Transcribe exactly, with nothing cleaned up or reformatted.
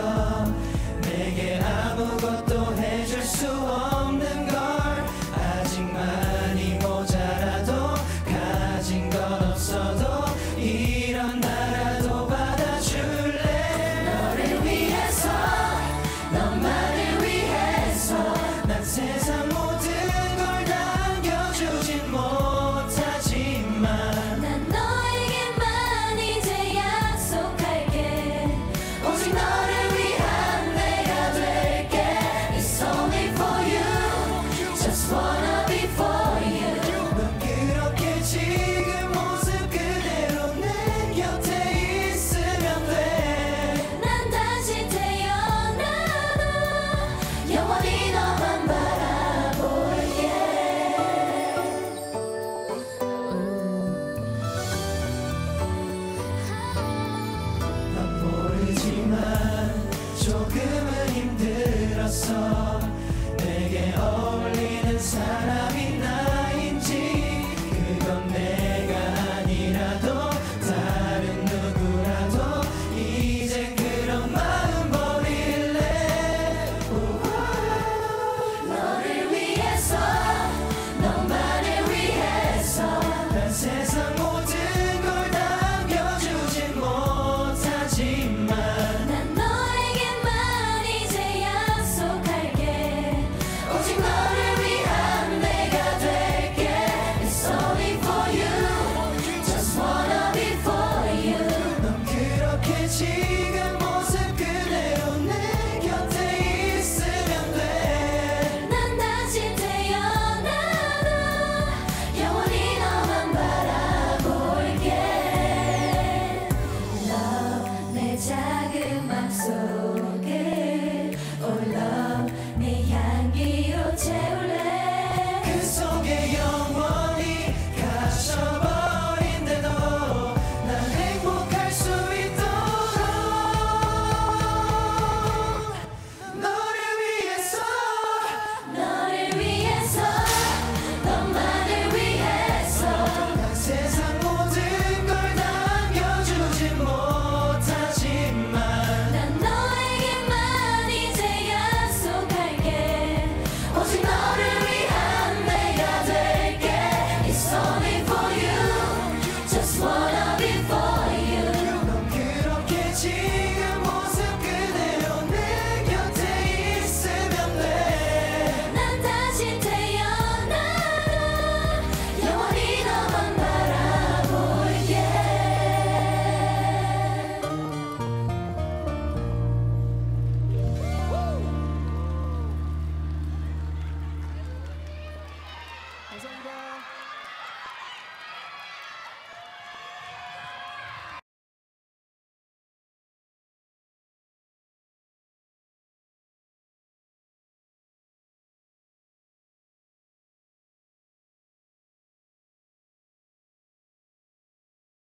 내게 아무것도 해줄 수 없는 걸 아직 많이 모자라도 가진 건 없어도 이런 나라도 받아줄래 너를 위해서 너만을 위해서 난 세상 모든 걸 남겨주진 못하지만 난 너에게만 이제 약속할게 오직 너를 위한 내가 될게 It's only for you Just wanna be for you 넌 그렇게 지금 모습 그대로 내 곁에 있으면 돼 난 다시 태어나도 영원히 너만 바라볼게 난 모르지만 조금은 힘들었어 내게 어울리는 사람